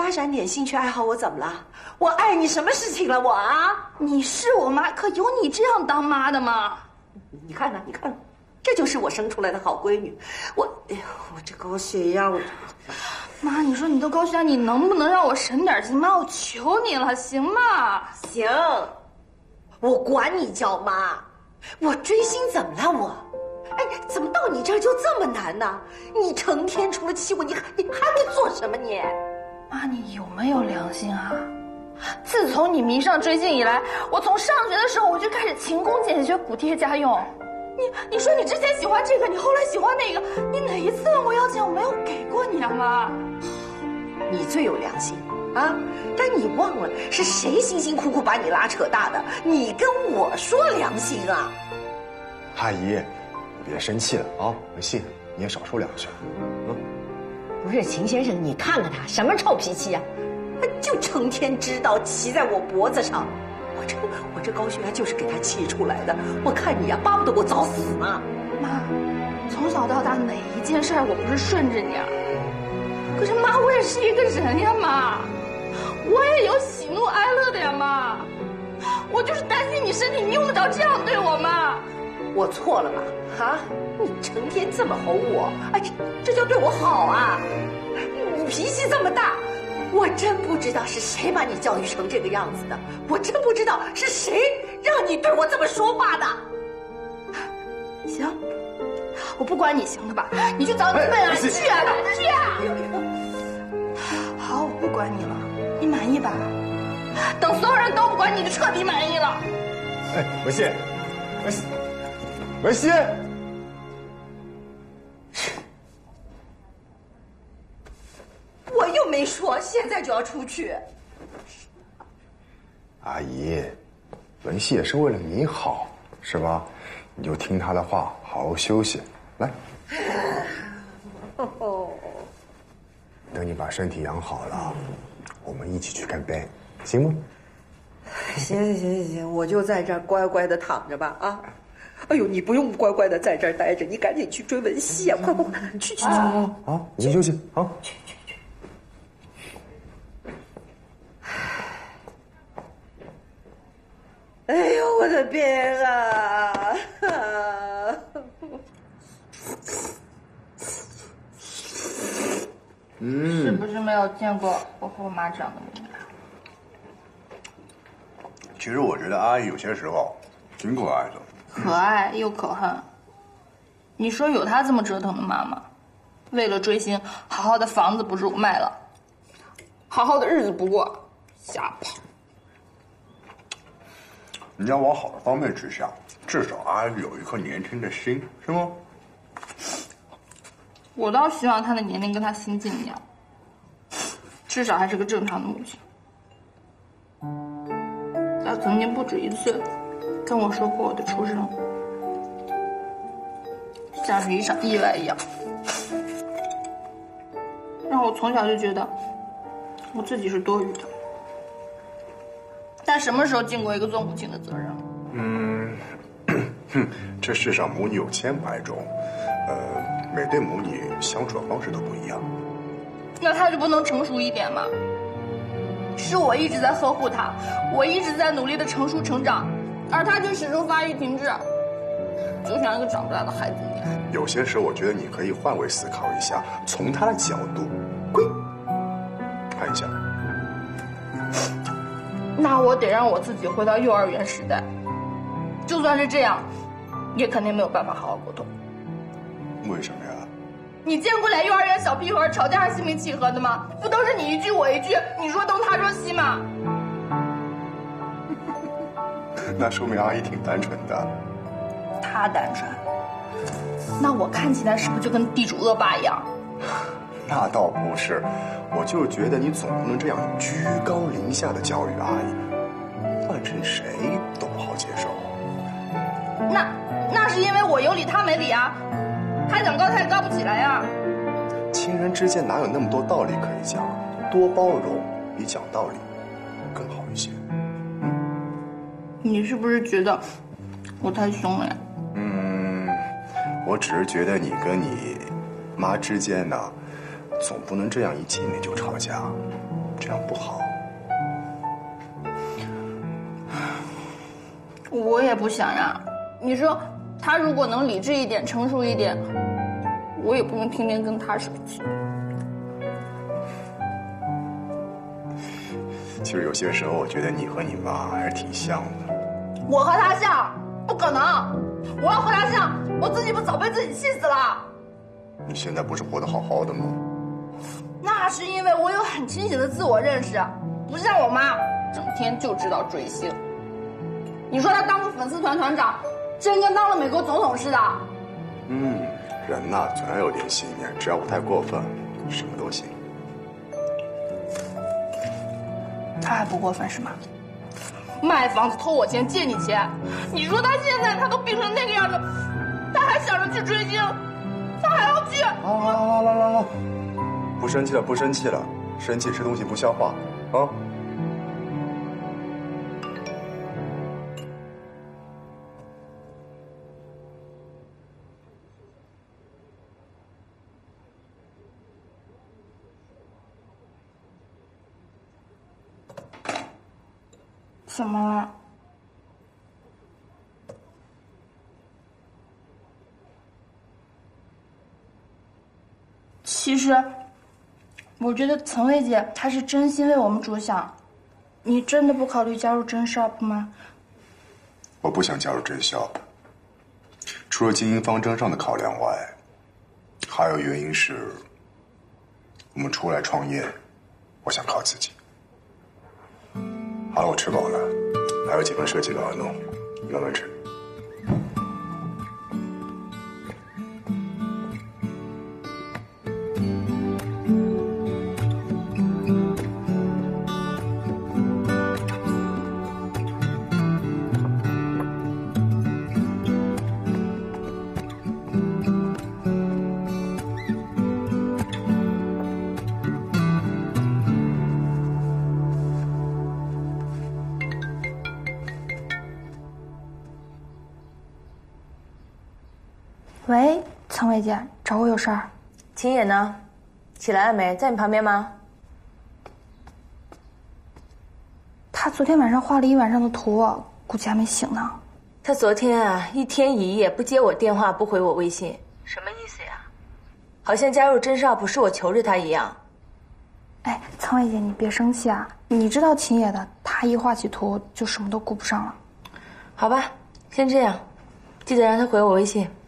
发展点兴趣爱好，我怎么了？我碍你什么事情了？我啊！ 你是我妈，可有你这样当妈的吗？ 你看看，你看看，这就是我生出来的好闺女。哎呀，我这高血压， 妈，你说你都高血压，你能不能让我省点心？妈，我求你了，行吗？ 行，我管你叫妈。我追星怎么了？哎，怎么到你这儿就这么难呢？你成天除了气我，你还会做什么你？ 妈，你有没有良心啊？自从你迷上追星以来，我从上学的时候我就开始勤工俭学补贴家用。你说你之前喜欢这个，你后来喜欢那个，你哪一次问我要钱我没有给过你啊，妈？ 你最有良心啊！但你忘了是谁辛辛苦苦把你拉扯大的？你跟我说良心啊！ 阿姨，别生气了啊！文熙，你也少说两句。 不是秦先生，你看看他什么臭脾气呀、就成天知道骑在我脖子上。我这高血压就是给他气出来的。我看你呀，巴不得我早死呢。 妈，从小到大哪一件事我不是顺着你啊？可是妈，我也是一个人呀，妈，我也有喜怒哀乐的呀，妈。我就是担心你身体，你用得着这样对我吗？ 我错了吧？啊，你成天这么吼我，哎，这叫对我好啊？你脾气这么大，我真不知道是谁把你教育成这个样子的，我真不知道是谁让你对我这么说话的。 行，我不管你行了吧？你去找你妹啊，去啊，去啊！好，我不管你了，你满意吧？等所有人都不管你，就彻底满意了。 哎，文熙，文熙， 我又没说现在就要出去。 阿姨，文熙也是为了你好，是吧？你就听她的话，好好休息。来，等你把身体养好了，我们一起去看 band， 行吗？ 行，我就在这儿乖乖的躺着吧啊！哎呦，你不用乖乖的在这儿待着，你赶紧去追文熙啊！快，去！ 好，你先休息，好。 去。哎呦，我的病啊！ 是不是没有见过我和我妈这样的模样？ 其实我觉得阿姨有些时候挺可爱的， 可爱又可恨。你说有她这么折腾的妈妈，为了追星，好好的房子不住卖了，好好的日子不过，瞎跑。 你要往好的方面去想，至少阿姨有一颗年轻的心，是吗？ 我倒希望她的年龄跟她心境一样，至少还是个正常的母亲。她曾经不止一次跟我说过我的出生像是一场意外一样，让我从小就觉得我自己是多余的。但什么时候尽过一个做母亲的责任？ 这世上母女有千百种，每对母女相处的方式都不一样。 那她就不能成熟一点吗？是我一直在呵护她，我一直在努力的成熟成长，而她却始终发育停滞，就像一个长不大的孩子一样。 有些时候，我觉得你可以换位思考一下，从她的角度，看一下。 那我得让我自己回到幼儿园时代，就算是这样，也肯定没有办法好好沟通。 为什么呀？ 你见过俩幼儿园小屁孩吵架还心平气和的吗？不都是你一句我一句，你说东他说西吗？ 那说明阿姨挺单纯的。 他单纯，那我看起来是不是就跟地主恶霸一样？ 那倒不是，我就觉得你总不能这样居高临下的教育阿姨，换成谁都不好接受。 那是因为我有理他没理啊，他想高他也高不起来呀。 亲人之间哪有那么多道理可以讲？多包容比讲道理更好一些。 你是不是觉得我太凶了呀？ 我只是觉得你跟你妈之间呢，总不能这样一见面就吵架。 这样不好。 我也不想呀。你说他如果能理智一点、成熟一点，我也不用天天跟他生气。 其实有些时候，我觉得你和你妈还是挺像的。 我和他像？不可能！我要和他像，我自己不早被自己气死了。 你现在不是活得好好的吗？ 那是因为我有很清醒的自我认识，不像我妈，整天就知道追星。你说她当个粉丝团团长，真跟当了美国总统似的。 人呐，总要有点信念，只要不太过分，什么都行。 他还不过分是吗？卖房子偷我钱借你钱，你说他现在他都病成那个样子，他还想着去追星，他还要去。 好，不生气了，不生气了，生气吃东西不消化啊。 怎么了？其实，我觉得岑薇姐她是真心为我们着想。你真的不考虑加入真 shop 吗？ 我不想加入真 shop， 除了经营方针上的考量外，还有原因是，我们出来创业，我想靠自己。好了，我吃饱了，还有几份设计要弄，慢慢吃。 喂，岑薇姐，找我有事儿？ 秦野呢？起来了没？在你旁边吗？ 他昨天晚上画了一晚上的图，估计还没醒呢。 他昨天啊，一天一夜不接我电话，不回我微信，什么意思呀？好像加入真 shop 是我求着他一样。 哎，岑薇姐，你别生气啊！你知道秦野的，他一画起图就什么都顾不上了。 好吧，先这样，记得让他回我微信。